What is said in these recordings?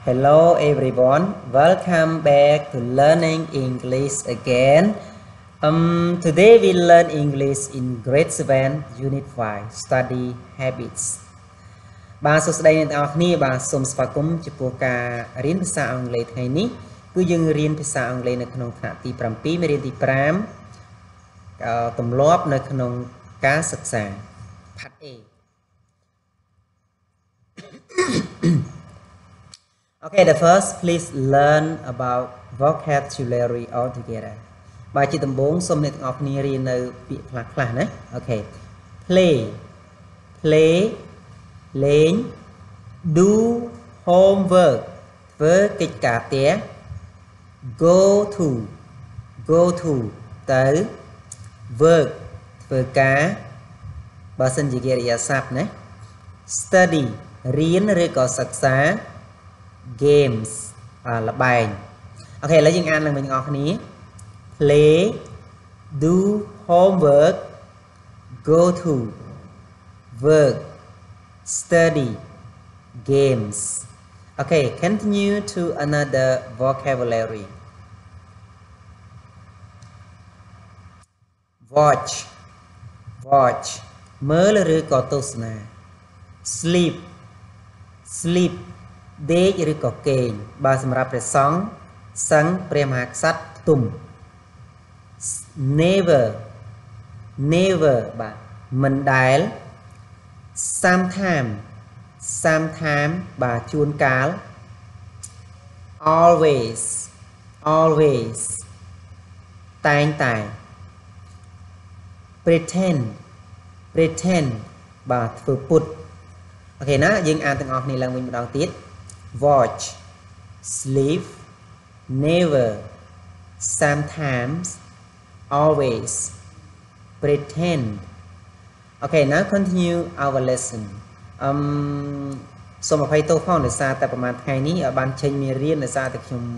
Hello everyone, welcome back to learning English again. Today we learn English in grade 7, unit 5, study habits. បាទសួស្តីអ្នកទាំងអស់គ្នាបាទសូមស្វាគមន៍ចំពោះការរៀនភាសាអង់គ្លេសថ្ងៃនេះគឺយើងរៀនភាសាអង់គ្លេសនៅក្នុងថ្នាក់ទី 7 មេរៀនទី 5 ទម្លាប់នៅក្នុងការសិក្សា Part A Okay, the first, please learn about vocabulary altogether. បាទជាដំបូងសូមអ្នកទាំងអស់គ្នារៀននៅពាក្យខ្លះៗណា Okay. Play,លេង do homework ធ្វើកិច្ចការផ្ទះ go to ទៅ work ធ្វើការបើសិនជាកិរិយាសព្ទណា study រៀនឬក៏សិក្សា games ល្បែងអូខេឥឡូវយើងអានឡើងវិញទាំងអស់គ្នា play do homework go to work study games okay continue to another vocabulary watch មើលឬក៏ទស្សនា sleep ដេកឬក៏គេងបើសម្រាប់ព្រះសង្ឃសឹងព្រះមហាក្សត្រផ្ទុំ never បាទមិនដែល sometime បាទជួនកាល always តែងតែ pretend បាទធ្វើពុតអូខេណាយើងអានទាំងអស់គ្នាឡើងវិញម្ដងទៀត watch sleep never sometimes always pretend okay now continue our lesson សូមអភ័យទោសផងដោយសារតែប្រហែលថ្ងៃនេះបានចេញមេរៀនដោយសារតែខ្ញុំ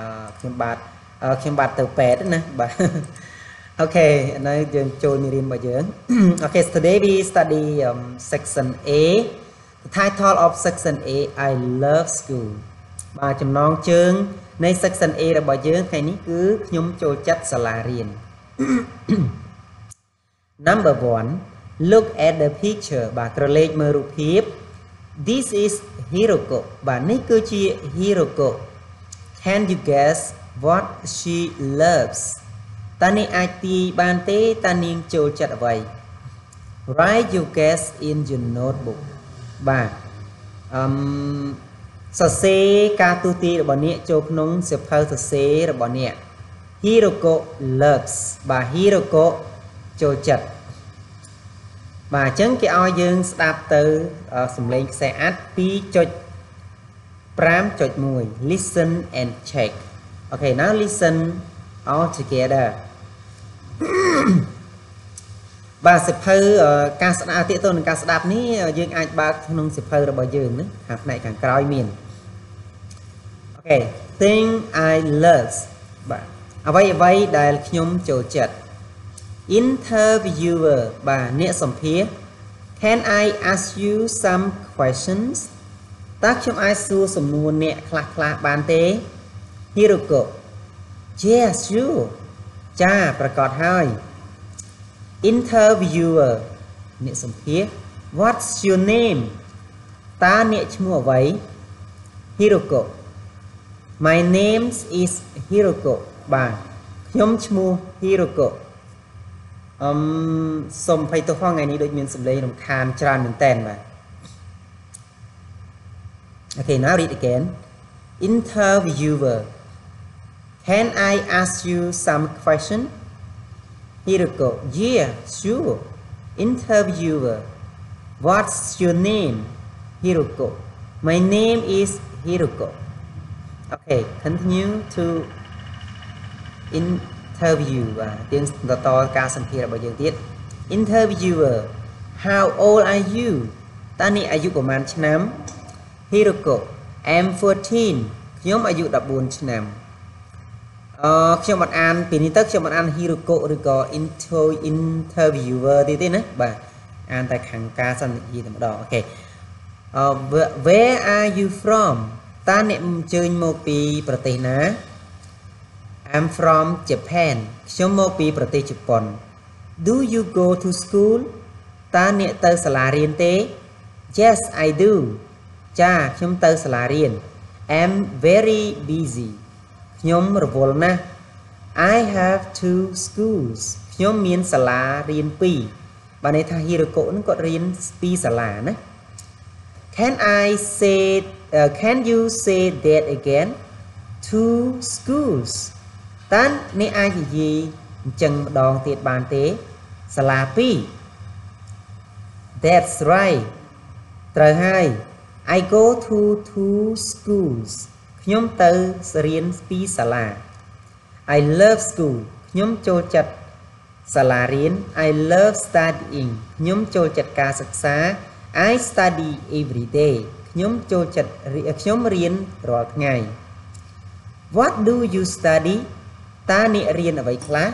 បាទទៅពេទ្យណាបាទ okay នៅយើងចូលមេរៀនរបស់យើង okay so today we study section A The title of section A I love school បាទចំណងជើងនៃ section A របស់យើងថ្ងៃនេះគឺខ្ញុំចូលចិត្តសាលារៀន Number 1 Look at the picture បាទក្រឡេកមើលរូបភាព This is Hiroko បាទនេះគឺជា Hiroko Can you guess what she loves តើអ្នកអាចទាយបានទេតើនាងចូលចិត្តអ្វី Write your guess in your notebook បាទសរសេរការទូទាយរបស់អ្នកចូលក្នុងសៀវភៅសរសេររបស់អ្នក Hiroko loves បាទ Hiroko ចូលចិត្តបាទអញ្ចឹងគេឲ្យយើងស្ដាប់ទៅសំឡេងខ្សែអាត់ 2.5.1 Listen and check Okay now listen all together បាទសិភៅការស្ដាប់ទាក់ទងនឹងការស្ដាប់នេះយើងអាចបើកក្នុងសិភៅរបស់យើងណាខាងផ្នែកខាងក្រោយមាន Okay thing I love បាទអ្វីដែលខ្ញុំចូលចិត្ត interviewer បាទអ្នកសម្ភាស Can I ask you some questions តើខ្ញុំអាចសួរសំណួរអ្នកខ្លះបានទេ Hiroko Yes sure ចាប្រកាសហើយ Interviewer អ្នកសម្ភាស What's your name តើអ្នកឈ្មោះអ្វី Hiroko My name is Hiroko បាទខ្ញុំឈ្មោះ Hiroko សូមអភ័យទោសផងថ្ងៃនេះដូចមានសំឡេងរំខានច្រើនមែនតើបាទ Okay now read again Interviewer Can I ask you some question Hiroko Yeah sure Interviewer What's your name Hiroko My name is Hiroko Okay continue to interview បាទយើងបន្តការសម្ភាសន៍របស់យើងទៀត Interviewer How old are you តើអ្នកអាយុប្រមាណឆ្នាំ Hiroko I'm 14ខ្ញុំអាយុ14ឆ្នាំខ្ញុំអត់អានពីនេះទៅខ្ញុំអត់អាន Hiroko ឬក៏ interviewer ទេណាបាទអានតែខាងការសន្និដ្ឋានតែម្ដងអូខេ Where are you from ta nè chơi một pi protein ná I'm from Japan nhóm một pi protein Japan do you go to school ta nè tới sala riêng tế yes I do cha nhóm tới sala riêng I'm very busy nhóm rvol na I have two schools nhóm miền sala riêng pi bà này thà Hiroko nó có riêng pi sala nè can you say that again two schools tan nè ai thì gì chừng đòn tiệt bàn tế sala pi that's right trời hai I go to two schools nhóm từ riêng pi sala I love school nhómចូលចិត្តសាលារៀន I love studying ខ្ញុំចូលចិត្តការសិក្សា I study every day ខ្ញុំចូលចិត្តខ្ញុំរៀនរាល់ថ្ងៃ What do you study តើអ្នករៀនអ្វីខ្លះ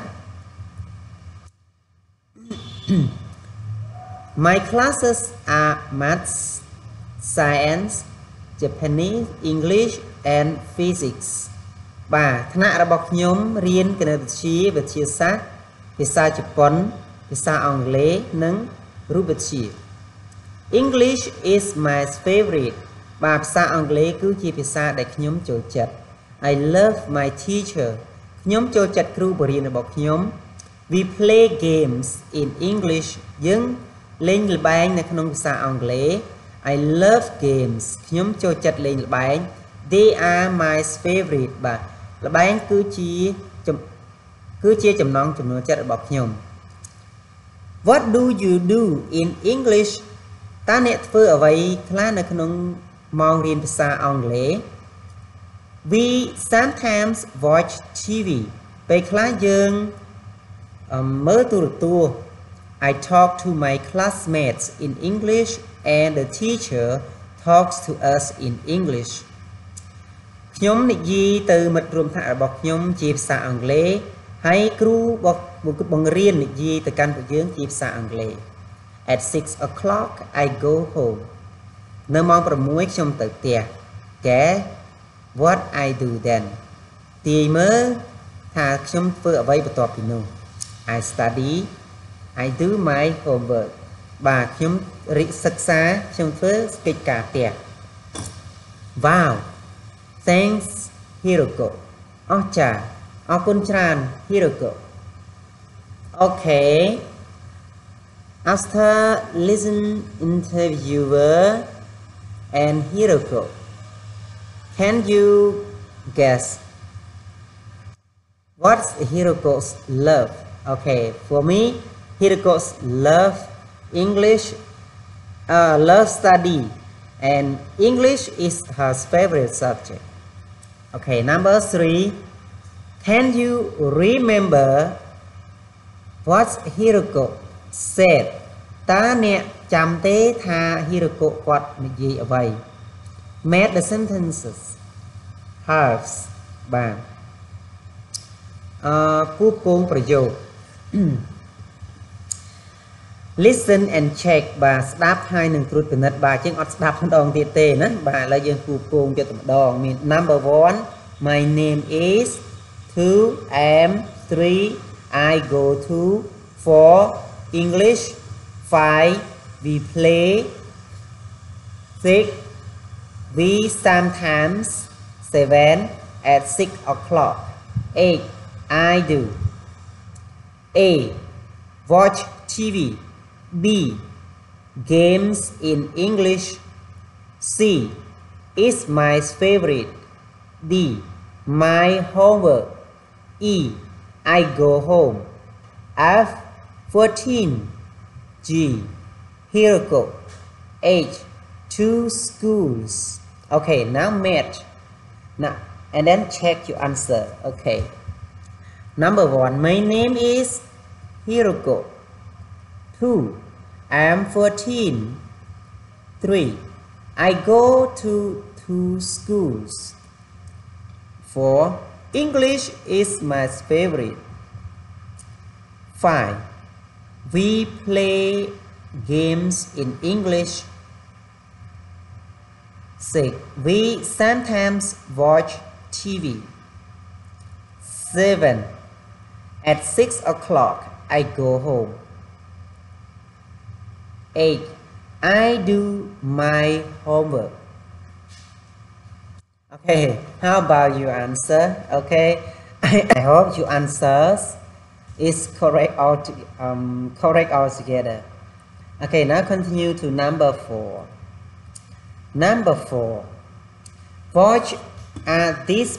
My classes are maths science Japanese English and physics បាទថ្នាក់របស់ខ្ញុំរៀនគណិតវិទ្យាវិទ្យាសាស្ត្រភាសាជប៉ុនភាសាអង់គ្លេសនិងរូបវិទ្យា English is my favorite បាទភាសាអង់គ្លេសគឺជាភាសាដែលខ្ញុំចូលចិត្ត I love my teacher ខ្ញុំចូលចិត្តគ្រូបរិញ្ញាបត្ររបស់ខ្ញុំ We play games in English យើងលេងល្បែងនៅក្នុងភាសាអង់គ្លេស I love games ខ្ញុំចូលចិត្តលេងល្បែង They are my favorite បាទល្បែងគឺជាចំណងចំណូលចិត្តរបស់ខ្ញុំ What do you do in English តើអ្នកធ្វើអ្វីខ្លះនៅក្នុងម៉ោងរៀនភាសាអង់គ្លេស We sometimes watch TV ពេលខ្លះយើងមើលទូរទស្សន៍ I talk to my classmates in English and the teacher talks to us in English ខ្ញុំនិយាយទៅមិត្តរួមថ្នាក់របស់ខ្ញុំជាភាសាអង់គ្លេសហើយគ្រូបង្រៀននិយាយទៅកាន់ពួកយើងជាភាសាអង់គ្លេស At 6 o'clock I go home នៅម៉ោង6ខ្ញុំទៅផ្ទះ Okay What I do then ទាយមើលថាខ្ញុំធ្វើអ្វីបន្ទាប់ពីនោះ I study I do my homework បាទខ្ញុំសិក្សាខ្ញុំធ្វើកិច្ចការផ្ទះ Wow Thanks Hiroko អស្ចារ្យអរគុណច្រើន Hiroko Okay After listen interviewer and Hiroko can you guess what's Hiroko's love Okay for me Hiroko's love English love study and English is her favorite subject Okay number 3 Can you remember what Hiroko said តើអ្នកចាំទេថា Hiroko គាត់និយាយអ្វី Make the sentences halves បាទគូពងប្រយោគ Listen and check បាទស្ដាប់ហើយនឹងត្រួតពិនិត្យបាទជាងអត់ស្ដាប់ម្ដងទៀតទេណាបាទឥឡូវយើងគូពងទៀតម្ដងមាន Number 1 My name is 2 am 3 I go to 4 English 5 we play 6 we sometimes 7 at 6 o'clock 8 I do A watch TV B games in English C is my favorite D my homework E I go home F 14 G Hiroko H 2 schools Okay now match now and then check your answer Okay Number 1 my name is Hiroko 2 I am 14 3 I go to 2 schools 4 English is my favorite 5 we play games in English 6. We sometimes watch TV. 7. At 6 o'clock, I go home. 8. I do my homework. Okay, how about your answer? Okay, I hope your answers is correct altogether. Okay, now continue to number 4. Number 4. What are these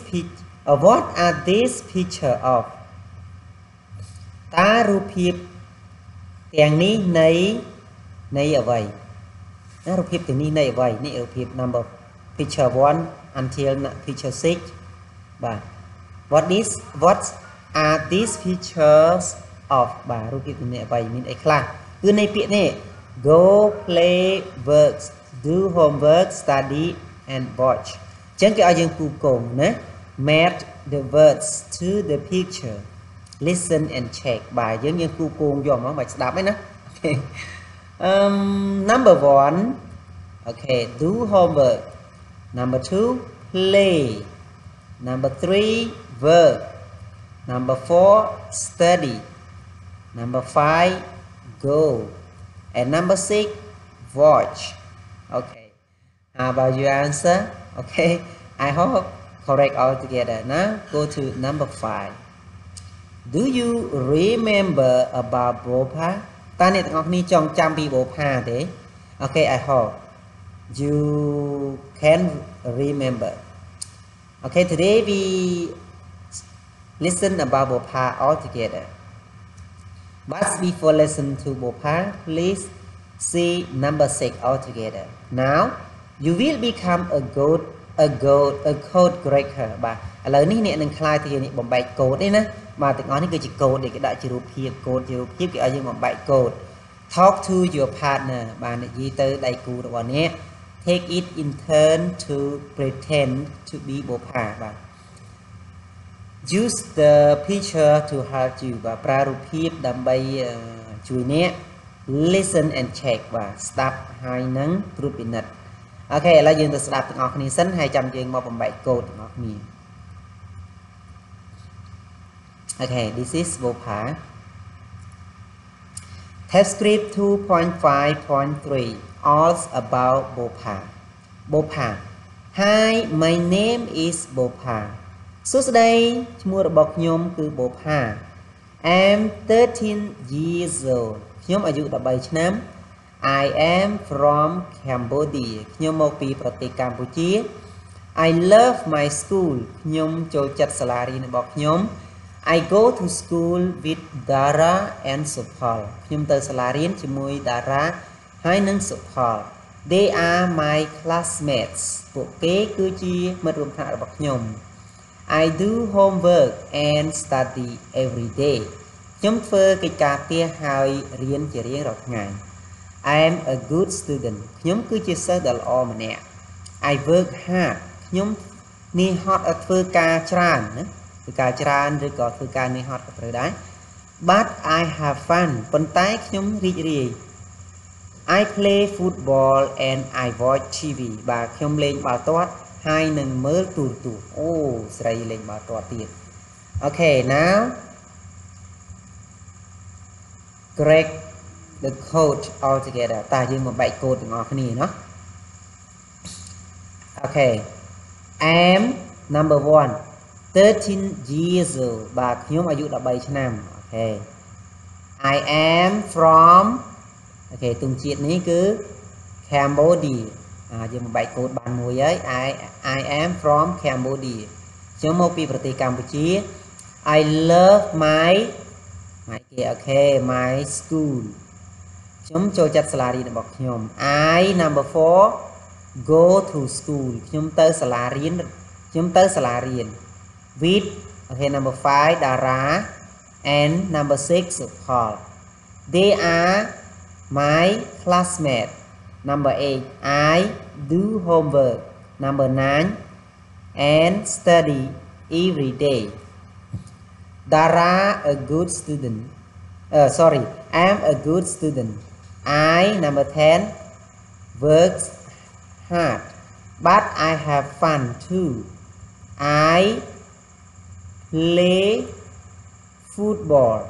picture of? តើរូបភាពទាំងនេះនៃអ្វីណារូបភាពទាំងនេះនៃអ្វីនេះរូបភាព number picture 1 until picture 6 បាទ what are these pictures of បាទរូបភាពទាំងនេះអ្វីមានអីខ្លះគឺនៃពាក្យនេះ go play work do homework study and watch អញ្ចឹងគេឲ្យយើងគូកងណា match the words to the picture listen and check បាទយើងគូកងយកមកបាច់ស្ដាប់ឯណា okay number 1 okay do homework number 2 play number 3 work number 4 study number 5 go and number 6 watch okay how about your answer okay I hope correct all together now go to number 5 do you remember about Bopa តើអ្នកទាំងអស់គ្នាចងចាំពីBopaទេ okay I hope you can remember okay today we listen about Bopa all together but before listen to Bopa please see number 6 all together now you will become a code breaker បាទឥឡូវនេះអ្នកនឹងខ្លាយទៅជាអ្នកបំបែកកូដទេណាបាទទាំងអស់នេះគឺជាកូដដែលគេដាក់ជារូបភាពកូដជារូបភាពគេឲ្យយើងបំបែកកូដ talk to your partner បាទនិយាយទៅដៃគូរបស់អ្នក take it in turn to pretend to be Bopa បាទ use the picture to help you បាទប្រើរូបភាពដើម្បីជួយអ្នក listen and check បាទស្ដាប់ហើយនឹងត្រួតពិនិត្យអូខេឥឡូវយើងទៅស្ដាប់ទាំងអស់គ្នាសិនហើយចាំយើងមកបំបែកកូដទាំងអស់គ្នា okay this is Bopa test script 2.5.3 all about Bopa Bopa hi my name is Bopa សួស្តីឈ្មោះរបស់ខ្ញុំគឺ Bopa I'm 13 years old ខ្ញុំអាយុ13ឆ្នាំ I am from Cambodia ខ្ញុំមកពីប្រទេសកម្ពុជា I love my school ខ្ញុំចូលចិត្តសាលារៀនរបស់ខ្ញុំ I go to school with Dara and Supal ខ្ញុំទៅសាលារៀនជាមួយ Dara ហើយនិង Supal They are my classmates ពួកគេគឺជាមិត្តរួមថ្នាក់របស់ខ្ញុំ I do homework and study every day ខ្ញុំធ្វើកិច្ចការផ្ទះហើយរៀនជារៀងរាល់ថ្ងៃ I am a good student ខ្ញុំគឺជាសិស្សដ៏ល្អម្នាក់ I work hard ខ្ញុំនេះហត់ធ្វើការច្រើនណាធ្វើការច្រើនឬក៏ធ្វើការនេះហត់ក៏ត្រូវដែរ But I have fun ប៉ុន្តែខ្ញុំរីករាយ I play football and I watch TV បាទខ្ញុំលេងបាល់ទាត់ហើយនឹងមើលទូរទស្សន៍អូស្រីលេងបាល់ទាត់ទៀត Okay now correct the code all together តើយើងមកបែកកូដទាំងអស់គ្នាเนาะ Okay am number 1 13 years old បាទខ្ញុំអាយុ13ឆ្នាំ Okay I am from Okay ទង់ជាតិនេះគឺ Cambodia យើងមកបែកកូដបានមួយហើយ I am from Cambodia ខ្ញុំមកពីប្រទេសកម្ពុជា I love my my school ខ្ញុំចូលចិត្តសាលារៀនរបស់ខ្ញុំ I number 4 go to school ខ្ញុំទៅសាលារៀន with okay number 5 Dara and number 6 Supal they are my classmate number 8 I do homework number 9 and study every day Dara a good student sorry I'm a good student I number 10 works hard but I have fun too. I play football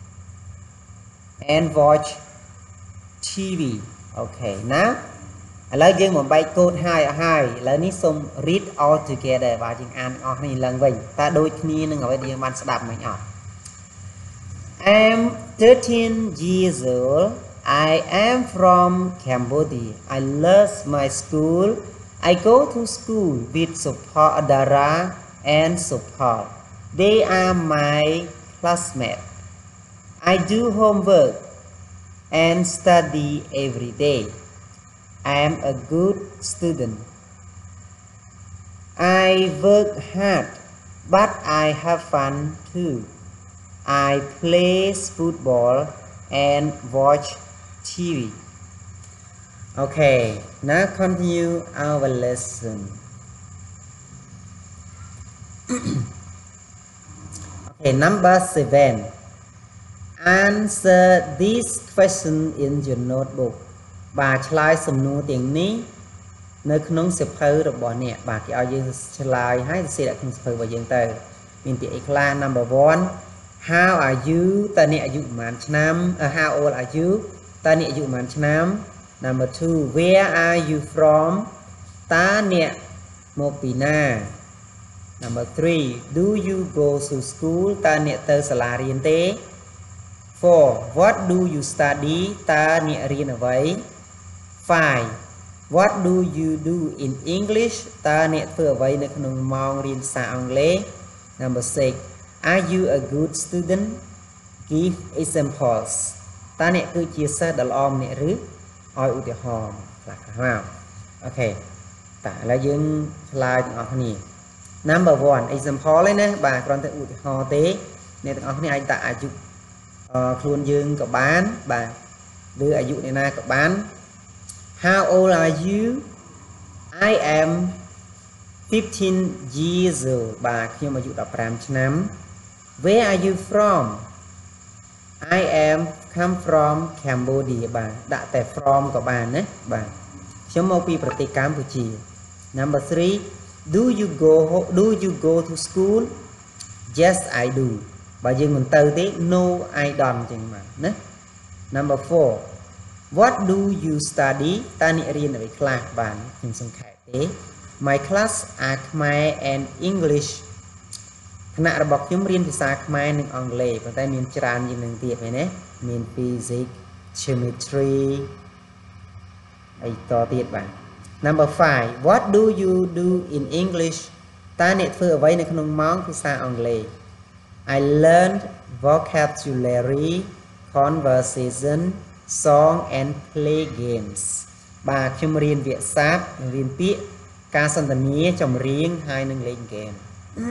and watch TV. Okay, now ឥឡូវយើងបំបែកកូដហើយអស់ហើយឥឡូវនេះសូម read all together បាទយើងអានទាំងអស់គ្នាឡើងវិញតើដូចគ្នានឹងអ្វីដែលយើងបានស្ដាប់មិញអត់ I'm 13 years old. I am from Cambodia. I love my school. I go to school with support Dara and support. They are my classmates. I do homework and study every day. I am a good student. I work hard, but I have fun too. I play football and watch TV. Okay, now continue our lesson. Okay, number 7. Answer this question in your notebook. បាទឆ្លើយសំណួរទាំងនេះនៅក្នុងសៀវភៅរបស់អ្នកបាទគេឲ្យយើងឆ្លើយហើយសរសេរក្នុងសៀវភៅរបស់យើងទៅមានពាក្យអីខ្លះ Number 1 How are you តើអ្នកអាយុប្រហែលឆ្នាំ How old are you តើអ្នកអាយុប្រហែលឆ្នាំ Number 2 Where are you from តើអ្នកមកពីណា Number 3 Do you go to school តើអ្នកទៅសាលារៀនទេ 4 What do you study តើអ្នករៀនអ្វី 5 What do you do in English តើអ្នកធ្វើអ្វីនៅក្នុងម៉ោងរៀនភាសាអង់គ្លេស Number 6 Are you a good student Give examples តើអ្នកគឺជាសិស្សដ៏ល្អម្នាក់ឬឲ្យឧទាហរណ៍ខ្លះមកអូខេតើឥឡូវយើងឆ្លើយទាំងអស់គ្នា Number 1 example ឯណាបាទគ្រាន់តែឧទាហរណ៍ទេអ្នកទាំងអស់គ្នាអាចតាអាយុខ្លួនយើងក៏បានបាទឬអាយុអ្នកណាក៏បាន How old are you I am 15 years old បាទខ្ញុំអាយុ15ឆ្នាំ Where are you from I am come from Cambodia បាទដាក់តែ from ក៏បានណាបាទខ្ញុំមកពីប្រទេសកម្ពុជា Number 3 Do you go to school Yes I do បើយើងមិនទៅទេ No I don't ចឹងបាទណា Number 4 What do you study តើអ្នករៀនអ្វីខ្លះបាទខ្ញុំសង្ខេបទេ My class are Khmer and English ថ្នាក់របស់ខ្ញុំរៀនភាសាខ្មែរនិងអង់គ្លេសប៉ុន្តែមានច្រើនជាងនឹងទៀតមែនទេមាន Physics Chemistry អីតទៀតបាទ Number 5 What do you do in English តើអ្នកធ្វើអ្វីនៅក្នុងម៉ោងភាសាអង់គ្លេស I learned vocabulary conversation song and play games បាទខ្ញុំរៀនវាក្យសព្ទរៀនពាក្យការសន្ទនាចម្រៀងហើយនឹងលេងហ្គេម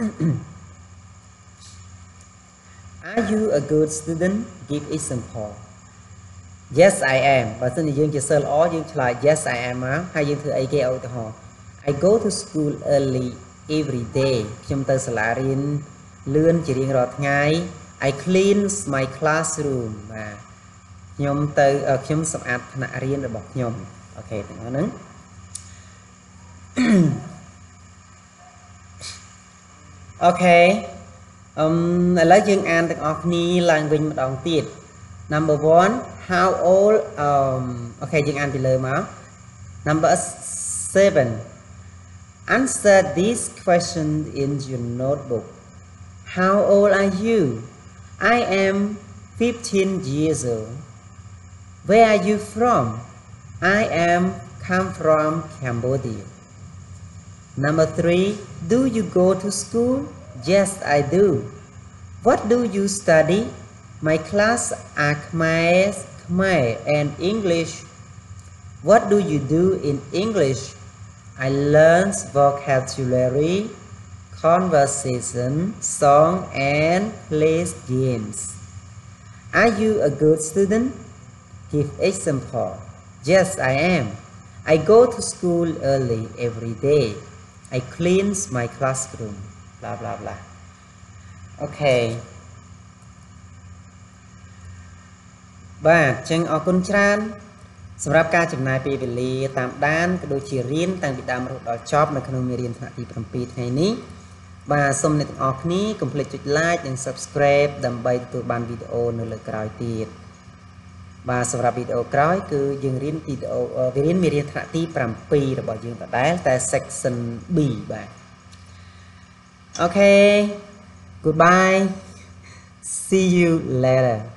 Are you a good student give example Yes I am បើសិនជាយើងជាសិស្សល្អយើងឆ្លើយ Yes I am មកហើយយើងធ្វើអីគេឧទាហរណ៍ I go to school early every day ខ្ញុំទៅសាលារៀនលឿនជារៀងរាល់ថ្ងៃ I clean my classroom បាទខ្ញុំសម្អាតថ្នាក់រៀនរបស់ខ្ញុំអូខេទាំងអស់ហ្នឹងអូខេឥឡូវយើងអានទាំងអស់គ្នាឡើងវិញម្ដងទៀត Number 1 How old អូខេយើងអានពីលើមក Number 7 Answer this question in your notebook How old are you I am 15 years old Where are you from I am come from Cambodia Number 3 Do you go to school Yes I do What do you study My class are Khmer and English What do you do in English I learn vocabulary conversation song and play games Are you a good student Give example Yes I am I go to school early every day I clean my classroom blah blah blah Okay បាទចឹងអរគុណច្រើនសម្រាប់ការចំណាយពេលវេលាតាមដានក៏ដូចជារៀនតាំងពីដើមរហូតដល់ចប់នៅក្នុងមេរៀនថ្នាក់ទី 7 ថ្ងៃនេះបាទសូមអ្នកទាំងអស់គ្នាកុំភ្លេចចុច like និង subscribe ដើម្បីទទួលបានវីដេអូនៅលើក្រោយទៀតបាទសម្រាប់វីដេអូក្រោយគឺយើងរៀនវីដេអូរៀនមេរៀនថ្នាក់ទី 7 របស់យើងដដែលតែ section B បាទអូខេ goodbye see you later